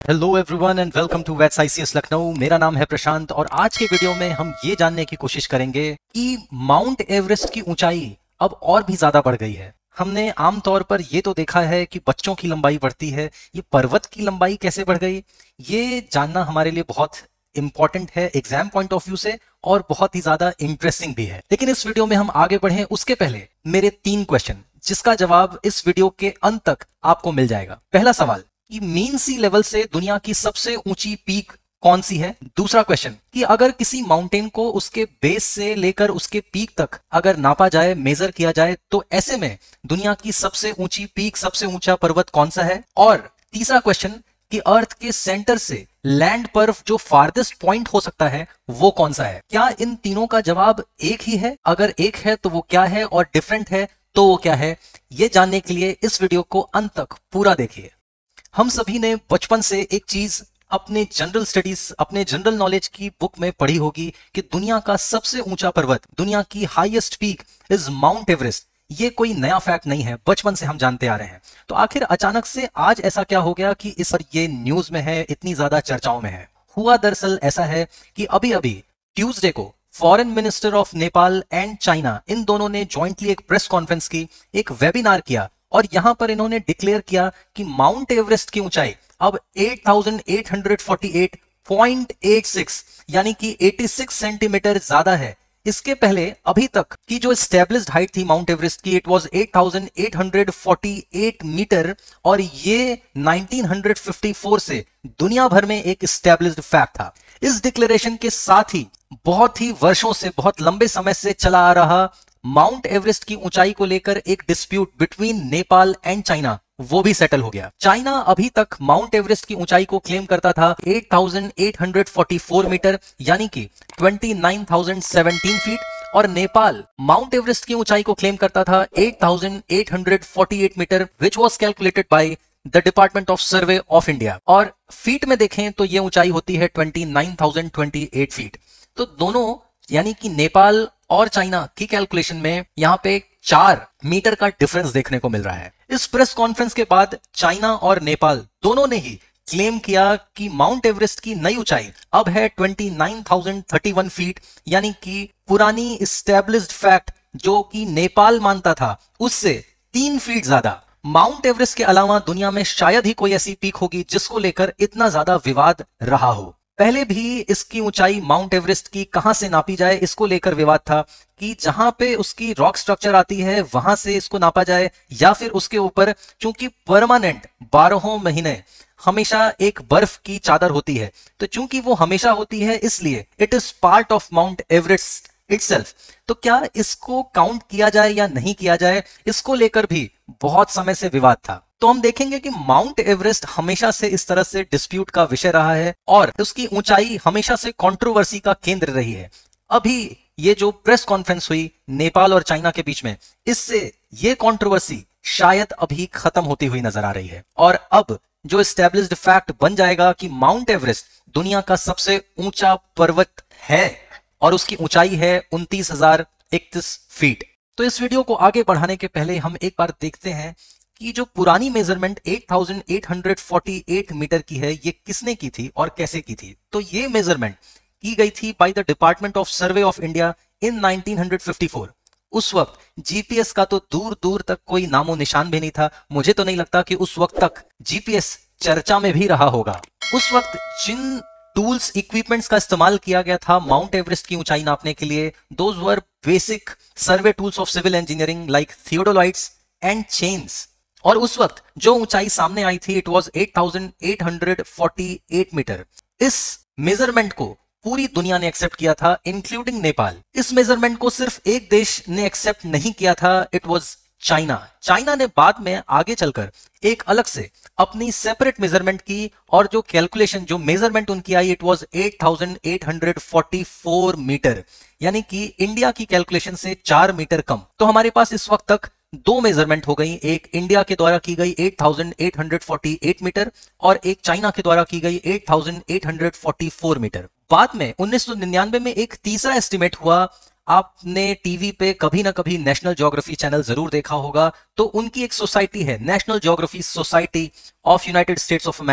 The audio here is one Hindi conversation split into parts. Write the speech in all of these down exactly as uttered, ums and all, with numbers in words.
Hello everyone and welcome to वेट्स आईसीएस लखनऊ। मेरा नाम है प्रशांत और आज के वीडियो में हम ये जानने की कोशिश करेंगे कि माउंट एवरेस्ट की ऊंचाई अब और भी ज्यादा बढ़ गई है। हमने आमतौर पर ये तो देखा है कि बच्चों की लंबाई बढ़ती है, ये पर्वत की लंबाई कैसे बढ़ गई, ये जानना हमारे लिए बहुत इंपॉर्टेंट है एग्जाम पॉइंट ऑफ व्यू से और बहुत ही ज्यादा इंटरेस्टिंग भी है। लेकिन इस वीडियो में हम आगे बढ़े उसके पहले मेरे तीन क्वेश्चन जिसका जवाब इस वीडियो के अंत तक आपको मिल जाएगा। पहला सवाल कि मीन सी लेवल से दुनिया की सबसे ऊंची पीक कौन सी है। दूसरा क्वेश्चन कि अगर किसी माउंटेन को उसके बेस से लेकर उसके पीक तक अगर नापा जाए, मेजर किया जाए, तो ऐसे में दुनिया की सबसे ऊंची पीक, सबसे ऊंचा पर्वत कौन सा है। और तीसरा क्वेश्चन कि अर्थ के सेंटर से लैंड पर जो फार्देस्ट पॉइंट हो सकता है वो कौन सा है। क्या इन तीनों का जवाब एक ही है? अगर एक है तो वो क्या है, और डिफरेंट है तो वो क्या है? ये जानने के लिए इस वीडियो को अंत तक पूरा देखिए। हम सभी ने बचपन से एक चीज अपने जनरल स्टडीज, अपने जनरल नॉलेज की बुक में पढ़ी होगी कि दुनिया का सबसे ऊंचा पर्वत, दुनिया की highest peak is Mount Everest. ये कोई नया फैक्ट नहीं है, बचपन से हम जानते आ रहे हैं। तो आखिर अचानक से आज ऐसा क्या हो गया कि इस पर ये न्यूज में है, इतनी ज्यादा चर्चाओं में है। हुआ दरअसल ऐसा है कि अभी अभी ट्यूसडे को foreign minister of Nepal and China, इन दोनों ने ज्वाइंटली एक प्रेस कॉन्फ्रेंस की, एक वेबिनार किया और यहां पर इन्होंने डिक्लेयर किया कि माउंट एवरेस्ट की ऊंचाई अब आठ हज़ार आठ सौ अड़तालीस पॉइंट आठ छह यानी कि छियासी सेंटीमीटर ज्यादा है। इसके पहले अभी तक की जो एस्टेब्लिश्ड हाइट थी माउंट एवरेस्ट की, इट वाज आठ हज़ार आठ सौ अड़तालीस मीटर और ये उन्नीस सौ चौवन से दुनिया भर में एक एस्टेब्लिश्ड फैक्ट था। इस डिक्लेरेशन के साथ ही बहुत ही वर्षों से, बहुत लंबे समय से चला आ रहा माउंट एवरेस्ट की ऊंचाई को लेकर एक dispute between Nepal and China, वो भी सेटल हो गया। चाइना अभी तक माउंट एवरेस्ट की ऊंचाई को क्लेम करता था आठ हज़ार आठ सौ चौवालीस मीटर यानी कि उनतीस हज़ार सत्रह फीट, और नेपाल माउंट एवरेस्ट की ऊंचाई को क्लेम करता था आठ हज़ार आठ सौ अड़तालीस मीटर, which was calculated by the department of survey of India. और फीट में देखें तो ये ऊंचाई होती है उनतीस हज़ार अट्ठाईस फीट। तो दोनों यानी कि नेपाल और चाइना की कैलकुलेशन में यहां पे चार मीटर का डिफरेंस देखने को मिल रहा है। इस प्रेस कॉन्फ्रेंस के बाद चाइना और नेपाल दोनों ने ही क्लेम किया कि माउंट एवरेस्ट की नई ऊंचाई अब है उनतीस हज़ार इकतीस फीट, यानी कि पुरानी एस्टैब्लिश्ड फैक्ट जो कि नेपाल मानता था उससे तीन फीट ज्यादा। माउंट एवरेस्ट के अलावा दुनिया में शायद ही कोई ऐसी पीक होगी जिसको लेकर इतना ज्यादा विवाद रहा हो। पहले भी इसकी ऊंचाई माउंट एवरेस्ट की कहां से नापी जाए इसको लेकर विवाद था कि जहां पे उसकी रॉक स्ट्रक्चर आती है वहां से इसको नापा जाए या फिर उसके ऊपर, चूंकि परमानेंट बारहों महीने हमेशा एक बर्फ की चादर होती है, तो चूंकि वो हमेशा होती है इसलिए it is part of Mount Everest itself. तो क्या इसको काउंट किया जाए या नहीं किया जाए, इसको लेकर भी बहुत समय से विवाद था। तो हम देखेंगे कि माउंट एवरेस्ट हमेशा से इस तरह से डिस्प्यूट का विषय रहा है और उसकी ऊंचाई हमेशा से कंट्रोवर्सी का केंद्र रही है। अभी ये जो प्रेस कॉन्फ्रेंस हुई नेपाल और चाइना के बीच में, इससे ये कंट्रोवर्सी शायद अभी खत्म होती हुई नजर आ रही है और अब जो एस्टैब्लिश्ड फैक्ट बन जाएगा कि माउंट एवरेस्ट दुनिया का सबसे ऊंचा पर्वत है और उसकी ऊंचाई है उनतीस हज़ार इकतीस फीट। तो इस वीडियो को आगे बढ़ाने के पहले हम एक बार देखते हैं कि जो पुरानी मेजरमेंट आठ हज़ार आठ सौ अड़तालीस मीटर की है ये किसने की थी और कैसे की थी। तो ये मेजरमेंट की गई थी by the department of survey of India in nineteen fifty four. उस वक्त जीपीएस का तो दूर दूर तक कोई नामो निशान भी नहीं था। मुझे तो नहीं लगता कि उस वक्त तक जीपीएस चर्चा में भी रहा होगा। उस वक्त जिन टूल्स, इक्विपमेंट्स का इस्तेमाल किया गया था माउंट एवरेस्ट की ऊंचाई नापने के लिए, those were basic survey tools of civil engineering like theodolites and chains. और उस वक्त जो ऊंचाई सामने आई थी इट वाज आठ हज़ार आठ सौ अड़तालीस मीटर। इस मेजरमेंट को पूरी दुनिया ने एक्सेप्ट किया था इंक्लूडिंग नेपाल। इस मेजरमेंट को सिर्फ एक देश ने एक्सेप्ट नहीं किया था, इट वाज चाइना। चाइना ने बाद में आगे चलकर एक अलग से अपनी सेपरेट मेजरमेंट की और जो कैलकुलेशन, जो मेजरमेंट उनकी आई इट वाज आठ हज़ार आठ सौ चौवालीस मीटर, यानी कि इंडिया की कैलकुलेशन से चार मीटर कम। तो हमारे पास इस वक्त तक दो मेजरमेंट हो गई, एक इंडिया के द्वारा की गई आठ हज़ार आठ सौ अड़तालीस मीटर और एक चाइना के द्वारा की गई आठ हज़ार आठ सौ चौवालीस मीटर। बाद में उन्नीस सौ निन्यानवे में एक तीसरा एस्टिमेट हुआ आपने टीवी पे कभी ना कभी नेशनल ज्योग्राफी चैनल जरूर देखा होगा, तो उनकी एक सोसाइटी है national geography society of United States of America.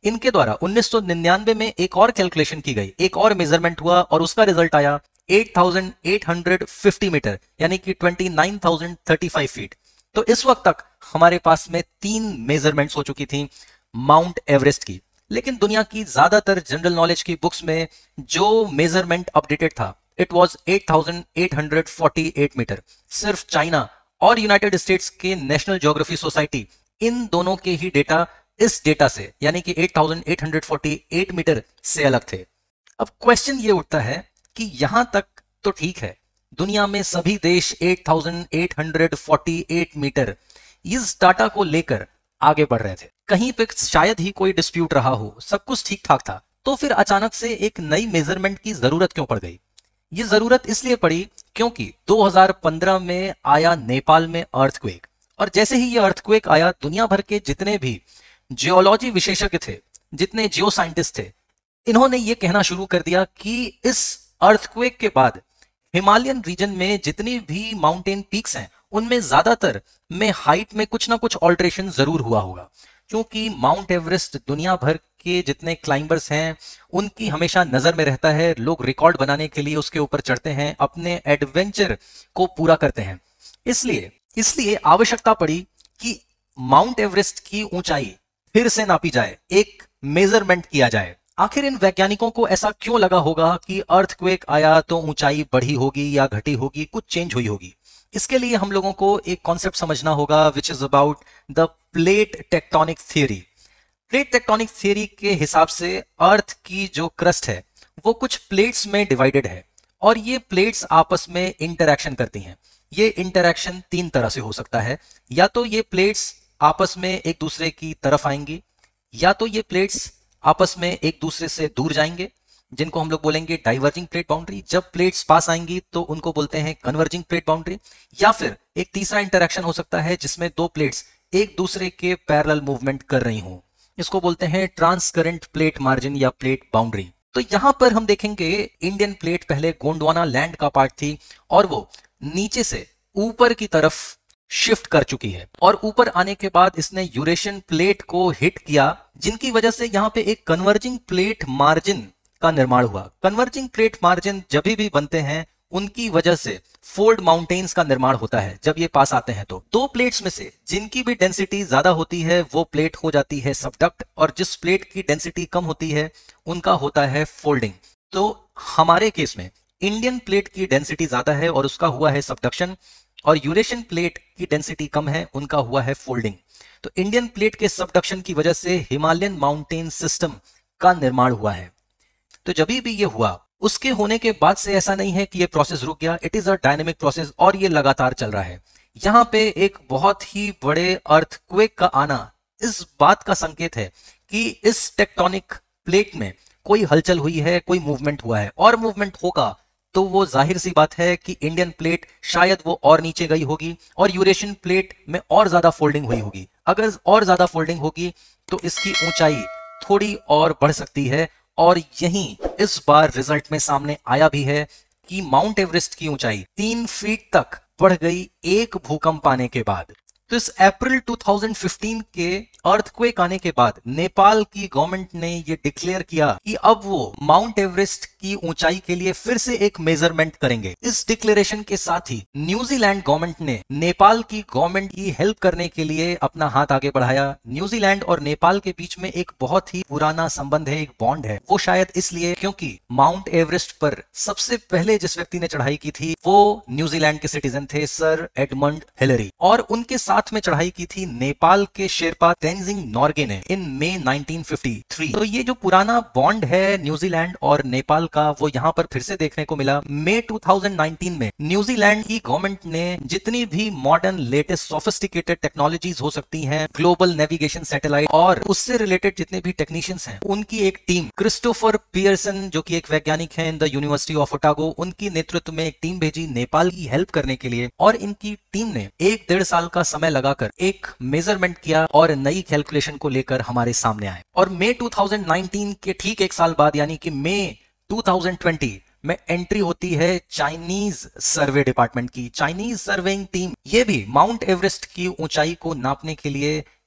इनके द्वारा उन्नीस सौ निन्यानवे में एक और कैलकुलेशन की गई, एक और मेजरमेंट हुआ और उसका रिजल्ट आया आठ हज़ार आठ सौ पचास मीटर यानी कि उनतीस हज़ार पैंतीस फीट। तो इस वक्त तक हमारे पास में तीन मेजरमेंट्स हो चुकी थी माउंट एवरेस्ट की। लेकिन दुनिया की ज्यादातर जनरल नॉलेज की बुक्स में जो मेजरमेंट अपडेटेड था इट वाज आठ हज़ार आठ सौ अड़तालीस मीटर। सिर्फ चाइना और यूनाइटेड स्टेट्स के नेशनल ज्योग्राफी सोसाइटी इन दोनों के ही डेटा इस डेटा से यानी कि आठ हज़ार आठ सौ अड़तालीस मीटर से अलग थे। अब क्वेश्चन ये उठता है कि यहां तक तो ठीक है, दुनिया में सभी देश आठ हज़ार आठ सौ अड़तालीस मीटर इस डाटा को लेकर आगे बढ़ रहे थे। कहीं पे शायद ही कोई डिस्प्यूट रहा हो, सब कुछ ठीक ठाक था। तो फिर अचानक से एक नई मेजरमेंट की जरूरत क्यों पड़ गई? ये जरूरत इसलिए पड़ी क्योंकि दो हज़ार पंद्रह में आया नेपाल में अर्थक्वेक, और जैसे ही ये अर्थक्वेक आया दुनिया भर के जितने भी जियोलॉजी विशेषज्ञ थे, जितने जियो साइंटिस्ट थे, इन्होंने ये कहना शुरू कर दिया कि इस अर्थक्वेक के बाद हिमालयन रीजन में जितनी भी माउंटेन पीक्स हैं उनमें ज्यादातर में हाइट में कुछ ना कुछ ऑल्ट्रेशन जरूर हुआ होगा। क्योंकि माउंट एवरेस्ट दुनिया भर के जितने क्लाइंबर्स हैं उनकी हमेशा नजर में रहता है, लोग रिकॉर्ड बनाने के लिए उसके ऊपर चढ़ते हैं, अपने एडवेंचर को पूरा करते हैं। इसलिए इसलिए आवश्यकता पड़ी कि माउंट एवरेस्ट की ऊंचाई फिर से नापी जाए, एक मेजरमेंट किया जाए। आखिर इन वैज्ञानिकों को ऐसा क्यों लगा होगा कि अर्थक्वेक आया तो ऊंचाई बढ़ी होगी या घटी होगी, कुछ चेंज हुई होगी? इसके लिए हम लोगों को एक कॉन्सेप्ट समझना होगा which is about the plate tectonic theory. Plate tectonic theory के हिसाब से अर्थ की जो क्रस्ट है वो कुछ प्लेट्स में डिवाइडेड है और ये प्लेट्स आपस में इंटरैक्शन करती हैं। ये इंटरैक्शन तीन तरह से हो सकता है, या तो ये प्लेट्स आपस में एक दूसरे की तरफ आएंगी, या तो ये प्लेट्स आपस में एक दूसरे से दूर जाएंगे जिनको हम लोग बोलेंगे डाइवर्जिंग प्लेट बाउंड्री। जब प्लेट्स पास आएंगी तो उनको बोलते हैं कन्वर्जिंग प्लेट बाउंड्री। या फिर एक तीसरा इंटरैक्शन हो सकता है जिसमें दो प्लेट्स एक दूसरे के पैरेलल मूवमेंट कर रही हों, इसको बोलते हैं ट्रांसकरेंट प्लेट मार्जिन या प्लेट बाउंड्री। तो यहां पर हम देखेंगे इंडियन प्लेट पहले गोंडवाना लैंड का पार्ट थी और वो नीचे से ऊपर की तरफ शिफ्ट कर चुकी है, और ऊपर आने के बाद इसने यूरेशियन प्लेट को हिट किया, जिनकी वजह से यहाँ पे एक कन्वर्जिंग प्लेट मार्जिन का निर्माण हुआ। कन्वर्जिंग प्लेट मार्जिन जब भी बनते हैं उनकी वजह से फोल्ड माउंटेन्स का निर्माण होता है। जब ये पास आते हैं तो दो प्लेट्स में से जिनकी भी डेंसिटी ज्यादा होती है वो प्लेट हो जाती है सबडक्ट, और जिस प्लेट की डेंसिटी कम होती है उनका होता है फोल्डिंग। तो हमारे केस में इंडियन प्लेट की डेंसिटी ज्यादा है और उसका हुआ है सबडक्शन, और यूरेशियन प्लेट की डेंसिटी कम है, उनका हुआ है फोल्डिंग। तो इंडियन प्लेट के सबडक्शन की वजह से हिमालयन माउंटेन सिस्टम का निर्माण हुआ है। तो जब भी ये हुआ उसके होने के बाद से ऐसा नहीं है कि ये प्रोसेस रुक गया, it is a dynamic process और ये लगातार चल रहा है। यहाँ पे एक बहुत ही बड़े अर्थक्वेक का आना इस बात का संकेत है कि इस टेक्टोनिक प्लेट में कोई हलचल हुई है, कोई मूवमेंट हुआ है, और मूवमेंट होगा तो वो जाहिर सी बात है कि इंडियन प्लेट शायद वो और नीचे गई होगी और यूरेशियन प्लेट में और ज्यादा फोल्डिंग हुई होगी। अगर और ज्यादा फोल्डिंग होगी तो इसकी ऊंचाई थोड़ी और बढ़ सकती है, और यही इस बार रिजल्ट में सामने आया भी है कि माउंट एवरेस्ट की ऊंचाई तीन फीट तक बढ़ गई एक भूकंप आने के बाद। तो इस अप्रैल दो हज़ार पंद्रह के अर्थक्वेक आने के बाद नेपाल की गवर्नमेंट ने ये डिक्लेयर किया कि अब वो माउंट एवरेस्ट की ऊंचाई के लिए फिर से एक मेजरमेंट करेंगे। इस डिक्लेरेशन के साथ ही न्यूजीलैंड गवर्नमेंट ने नेपाल की गवर्नमेंट की हेल्प करने के लिए अपना हाथ आगे बढ़ाया। न्यूजीलैंड और नेपाल के बीच में एक बहुत ही पुराना संबंध है, एक बॉन्ड है। वो शायद इसलिए क्योंकि माउंट एवरेस्ट पर सबसे पहले जिस व्यक्ति ने चढ़ाई की थी वो न्यूजीलैंड के सिटीजन थे, सर एडमंड हिलरी, और उनके साथ में चढ़ाई की थी नेपाल के शेरपा तेंजिंग नोर्गे ने in May nineteen fifty three. तो ये जो पुराना बॉन्ड है न्यूजीलैंड और नेपाल का वो यहाँ पर फिर से देखने को मिला। मई दो हज़ार उन्नीस में न्यूजीलैंड की गवर्नमेंट ने जितनी भी मॉडर्न लेटेस्ट सोफिस्टिकेटेड टेक्नोलॉजीज हो सकती हैं, ग्लोबल नेविगेशन सैटेलाइट और उससे रिलेटेड जितने भी टेक्नीशियंस हैं, उनकी एक टीम, क्रिस्टोफर पियर्सन जो कि एक वैज्ञानिक है in the university of Otago, उनकी नेतृत्व में एक टीम भेजी नेपाल की हेल्प करने के लिए। और इनकी टीम ने एक डेढ़ साल का समय लगाकर एक मेजरमेंट किया और नई कैलकुलेशन को लेकर हमारे सामने आए। और मई दो हज़ार उन्नीस के ठीक एक साल बाद यानी कि मई दो हज़ार बीस में एंट्री होती है चाइनीज सर्वे डिपार्टमेंट की। चाइनीज सर्वेइंग टीम ये भी माउंट एवरेस्ट की ऊंचाई को नापने के लिए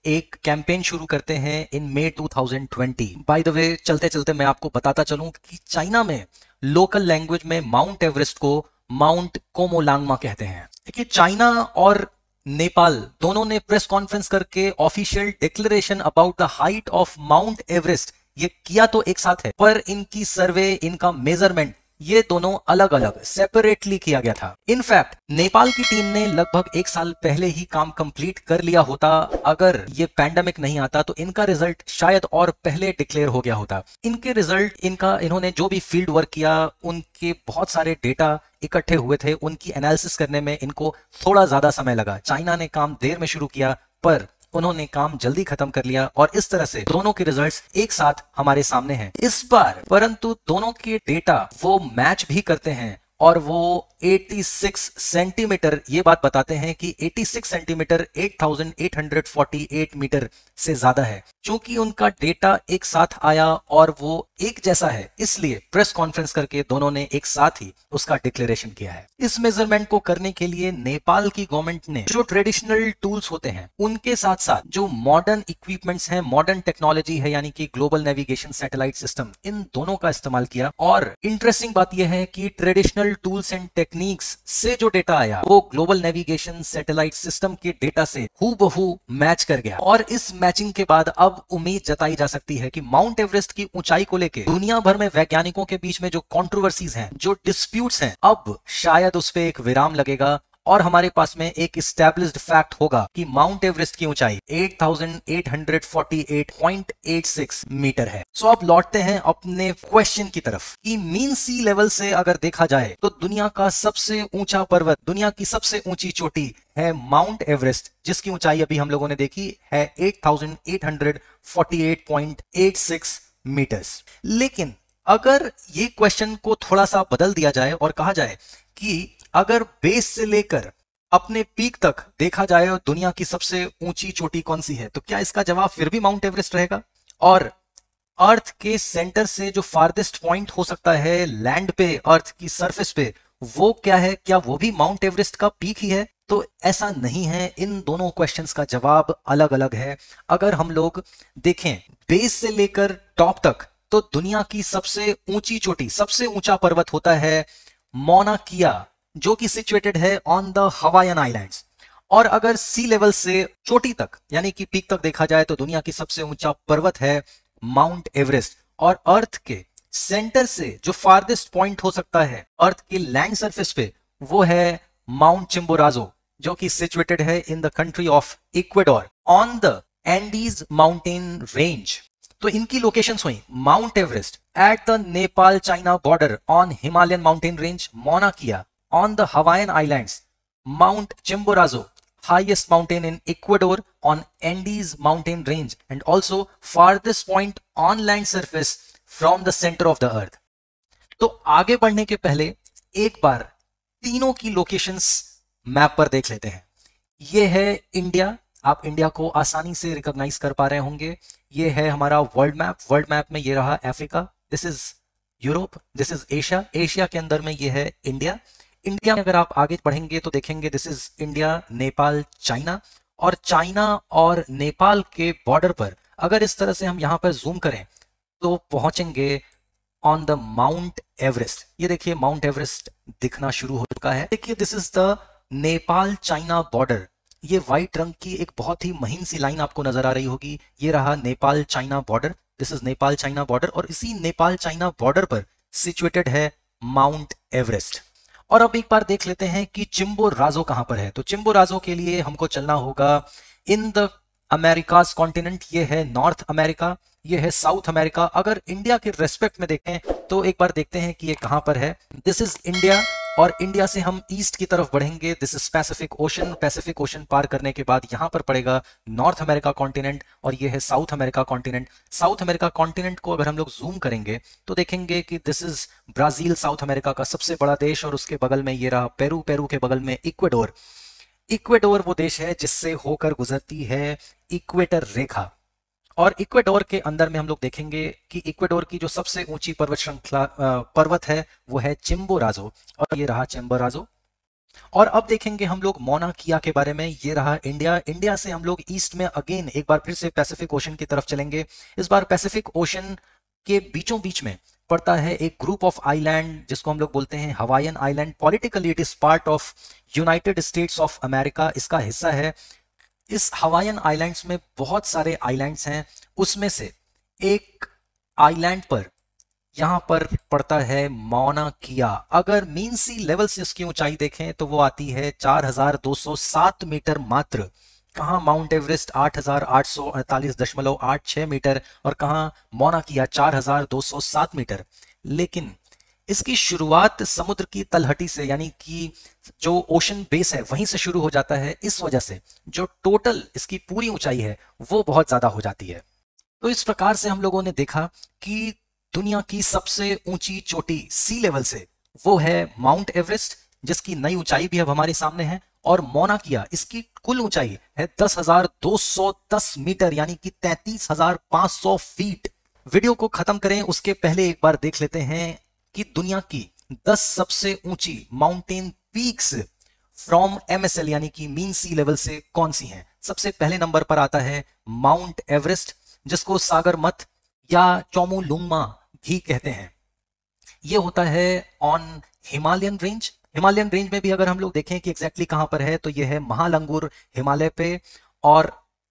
एक कैंपेन शुरू करते हैं in May two thousand twenty. By the way, चलते चलते मैं आपको बताता चलूं कि चाइना में लोकल लैंग्वेज में माउंट एवरेस्ट को माउंट कोमोलांगमा कहते हैं। देखिए, चाइना और नेपाल दोनों ने प्रेस कॉन्फ्रेंस करके official declaration about the height of Mount Everest ये किया तो एक साथ है, पर इनकी सर्वे, इनका मेजरमेंट ये दोनों अलग अलग सेपरेटली किया गया था। इनफैक्ट नेपाल की टीम ने लगभग एक साल पहले ही काम कंप्लीट कर लिया होता। अगर ये पैंडेमिक नहीं आता तो इनका रिजल्ट शायद और पहले डिक्लेयर हो गया होता। इनके रिजल्ट, इनका इन्होंने जो भी फील्ड वर्क किया, उनके बहुत सारे डेटा इकट्ठे हुए थे, उनकी एनालिसिस करने में इनको थोड़ा ज्यादा समय लगा। चाइना ने काम देर में शुरू किया, पर उन्होंने काम जल्दी खत्म कर लिया और इस तरह से दोनों के रिजल्ट्स एक साथ हमारे सामने हैं इस बार। परंतु दोनों के डेटा वो मैच भी करते हैं और वो छियासी सेंटीमीटर ये बात बताते हैं कि छियासी सेंटीमीटर आठ हज़ार आठ सौ अड़तालीस मीटर से ज्यादा है। क्योंकि उनका डेटा एक साथ आया और वो एक जैसा है, इसलिए प्रेस कॉन्फ्रेंस करके दोनों ने एक साथ ही उसका डिक्लेरेशन किया है। इस मेजरमेंट को करने के लिए नेपाल की गवर्नमेंट ने जो ट्रेडिशनल टूल्स होते हैं उनके साथ साथ जो मॉडर्न इक्विपमेंट्स हैं, मॉडर्न टेक्नोलॉजी है, यानी कि ग्लोबल नेविगेशन सैटेलाइट सिस्टम, इन दोनों का इस्तेमाल किया। और इंटरेस्टिंग बात यह है कि ट्रेडिशनल टूल्स एंड टेक्निक्स से जो डेटा आया वो ग्लोबल नेविगेशन सैटेलाइट सिस्टम के डेटा से हूबहू मैच कर गया। और इस मैचिंग के बाद अब उम्मीद जताई जा सकती है कि माउंट एवरेस्ट की ऊंचाई को लेकर दुनिया भर में वैज्ञानिकों के बीच में जो कंट्रोवर्सीज हैं, जो डिस्प्यूट्स हैं, अब शायद उस पर एक विराम लगेगा और हमारे पास में एक एस्टैब्लिश्ड फैक्ट होगा कि माउंट एवरेस्ट की ऊंचाई आठ हज़ार आठ सौ अड़तालीस पॉइंट आठ छह मीटर है। सो अब लौटते हैं अपने क्वेश्चन की तरफ कि मीन सी लेवल से अगर देखा जाए तो दुनिया का सबसे ऊंचा पर्वत, दुनिया की सबसे ऊंची चोटी है माउंट एवरेस्ट, जिसकी ऊंचाई अभी हम लोगों ने देखी है आठ हज़ार आठ सौ अड़तालीस पॉइंट आठ छह मीटर्स। लेकिन अगर ये क्वेश्चन को थोड़ा सा बदल दिया जाए और कहा जाए कि अगर बेस से लेकर अपने पीक तक देखा जाए और दुनिया की सबसे ऊंची चोटी कौन सी है, तो क्या इसका जवाब फिर भी माउंट एवरेस्ट रहेगा? और अर्थ के सेंटर से जो फारदेस्ट पॉइंट हो सकता है लैंड पे, अर्थ की सरफेस पे, वो क्या है? क्या वो भी माउंट एवरेस्ट का पीक ही है? तो ऐसा नहीं है। इन दोनों क्वेश्चंस का जवाब अलग अलग है। अगर हम लोग देखें बेस से लेकर टॉप तक, तो दुनिया की सबसे ऊंची चोटी, सबसे ऊंचा पर्वत होता है मौना किया, जो कि सिचुएटेड है ऑन द हवाईयन आइलैंड्स। और अगर सी लेवल से चोटी तक यानी कि पीक तक देखा जाए तो दुनिया की सबसे ऊंचा पर्वत है माउंट एवरेस्ट। और अर्थ के सेंटर से जो फारदेस्ट पॉइंट हो सकता है अर्थ के लैंड सरफेस पे, वो है माउंट चिम्बोराजो, जो कि सिचुएटेड है in the country of Ecuador on the Andes mountain range. तो इनकी लोकेशंस हुई Mount Everest at the Nepal China border on Himalayan mountain range, Mauna Kea on the Hawaiian Islands, Mount Chimborazo, highest mountain in Ecuador on Andes mountain range, and also farthest point on land surface from the center of the earth. तो आगे बढ़ने के पहले एक बार तीनों की लोकेशंस मैप पर देख लेते हैं। ये है इंडिया, आप इंडिया को आसानी से रिकॉग्नाइज कर पा रहे होंगे। ये है हमारा वर्ल्ड मैप, वर्ल्ड मैप में ये रहा Africa, this is Europe, this is Asia, Asia के अंदर में ये है इंडिया। इंडिया में अगर आप आगे बढ़ेंगे तो देखेंगे this is India, Nepal, China. और चाइना और नेपाल के बॉर्डर पर अगर इस तरह से हम यहां पर जूम करें तो पहुंचेंगे ऑन द माउंट एवरेस्ट। ये देखिए माउंट एवरेस्ट दिखना शुरू हो चुका है। देखिए this is the Nepal China border. ये व्हाइट रंग की एक बहुत ही महीन सी लाइन आपको नजर आ रही होगी, ये रहा Nepal China border, this is Nepal China border. और इसी नेपाल चाइना बॉर्डर पर सिचुएटेड है माउंट एवरेस्ट। और अब एक बार देख लेते हैं कि चिम्बोराजो कहां पर है। तो चिम्बोराजो के लिए हमको चलना होगा इन द अमेरिकाज कॉन्टिनेंट। ये है नॉर्थ अमेरिका, ये है साउथ अमेरिका। अगर इंडिया के रेस्पेक्ट में देखें तो एक बार देखते हैं कि ये कहां पर है। दिस इज इंडिया, और इंडिया से हम ईस्ट की तरफ बढ़ेंगे, this is Pacific Ocean. Pacific Ocean पार करने के बाद यहां पर पड़ेगा नॉर्थ अमेरिका कॉन्टिनेंट, और ये है south America continent. South America continent को अगर हम लोग जूम करेंगे तो देखेंगे कि this is Brazil, south America का सबसे बड़ा देश, और उसके बगल में ये रहा पेरू, पेरू के बगल में इक्वेडोर। इक्वेडोर वो देश है जिससे होकर गुजरती है इक्वेटर रेखा। और इक्वेडोर के अंदर में हम लोग देखेंगे कि इक्वेडोर की जो सबसे ऊंची पर्वत श्रृंखला पर्वत है वो है चिम्बोराजो, और ये रहा चिम्बोराजो। और अब देखेंगे हम लोग मौना किया के बारे में। ये रहा इंडिया। इंडिया से हम लोग ईस्ट में अगेन एक बार फिर से पैसिफिक ओशन की तरफ चलेंगे। इस बार पैसिफिक ओशन के बीचों बीच में पड़ता है एक ग्रुप ऑफ आइलैंड जिसको हम लोग बोलते हैं Hawaiian island. Politically it is part of United States of America, इसका हिस्सा है। इस हवाईयन आइलैंड्स में बहुत सारे आइलैंड्स हैं, उसमें से एक आइलैंड पर यहां पर पड़ता है मौना किया। अगर मीन सी लेवल से उसकी ऊंचाई देखें तो वो आती है चार हज़ार दो सौ सात मीटर मात्र। कहां माउंट एवरेस्ट आठ हज़ार आठ सौ अड़तालीस दशमलव आठ छह मीटर और कहां मौना किया चार हज़ार दो सौ सात मीटर। लेकिन इसकी शुरुआत समुद्र की तलहटी से, यानी कि जो ओशन बेस है वहीं से शुरू हो जाता है। इस वजह से जो टोटल इसकी पूरी ऊंचाई है वो बहुत ज्यादा हो जाती है। तो इस प्रकार से हम लोगों ने देखा कि दुनिया की सबसे ऊंची चोटी सी लेवल से वो है माउंट एवरेस्ट, जिसकी नई ऊंचाई भी अब हमारे सामने है। और मौना किया, इसकी कुल ऊंचाई है दस हज़ार दो सौ दस मीटर, यानी कि तैंतीस हज़ार पाँच सौ फीट। वीडियो को खत्म करें उसके पहले एक बार देख लेते हैं कि दुनिया की दस सबसे ऊंची माउंटेन पीक्स फ्रॉम एमएसएल यानी कि मीन सी लेवल से कौन सी हैं। सबसे पहले नंबर पर आता है माउंट एवरेस्ट, जिसको सागर मथ या चोमुलुंगमा भी कहते हैं। ये होता है on Himalayan range. Himalayan range में भी अगर हम लोग देखें कि एग्जैक्टली कहां पर है तो ये है महालंगुर हिमालय पे। और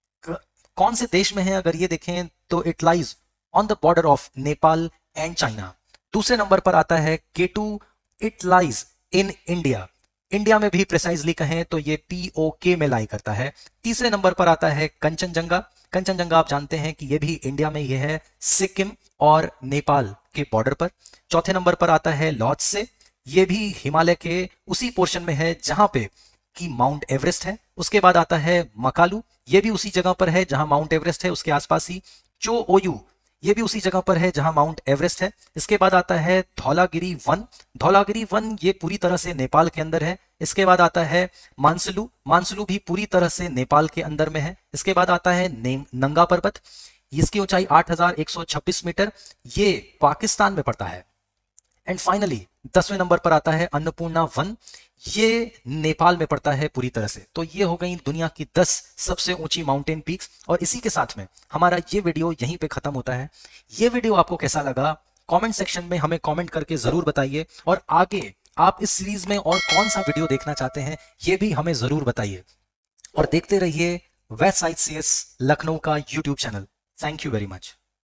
कौन से देश में है अगर ये देखें तो it lies on the border of Nepal and China. दूसरे नंबर पर आता है K two, it lies in India. India में भी प्रिसाइजली कहें तो ये पीओके में लाई करता है। तीसरे नंबर पर आता है कंचनजंगा। कंचनजंगा आप जानते हैं कि ये भी इंडिया में ये है सिक्किम और नेपाल के बॉर्डर पर। चौथे नंबर पर आता है लॉत्से, ये भी हिमालय के उसी पोर्शन में है जहां पे कि माउंट एवरेस्ट है। उसके बाद आता है मकालू, ये भी उसी जगह पर है जहां माउंट एवरेस्ट है, उसके आसपास ही। चो ओयू, ये भी उसी जगह पर है जहां माउंट एवरेस्ट है। इसके बाद आता है धौलागिरी वन। धौलागिरी वन ये पूरी तरह से नेपाल के अंदर है। इसके बाद आता है मानसलू। मानसलू भी पूरी तरह से नेपाल के अंदर में है। इसके बाद आता है नंगा पर्वत, इसकी ऊंचाई आठ हज़ार एक सौ छब्बीस मीटर, ये पाकिस्तान में पड़ता है। एंड फाइनली दसवें नंबर पर आता है अन्नपूर्णा वन, ये नेपाल में पड़ता है पूरी तरह से। तो ये हो गई दुनिया की दस सबसे ऊंची माउंटेन पीक्स। और इसी के साथ में हमारा ये वीडियो यहीं पे खत्म होता है। ये वीडियो आपको कैसा लगा कमेंट सेक्शन में हमें कमेंट करके जरूर बताइए। और आगे आप इस सीरीज में और कौन सा वीडियो देखना चाहते हैं ये भी हमें जरूर बताइए। और देखते रहिए वैट साइट सीएस लखनऊ का YouTube channel. Thank you very much.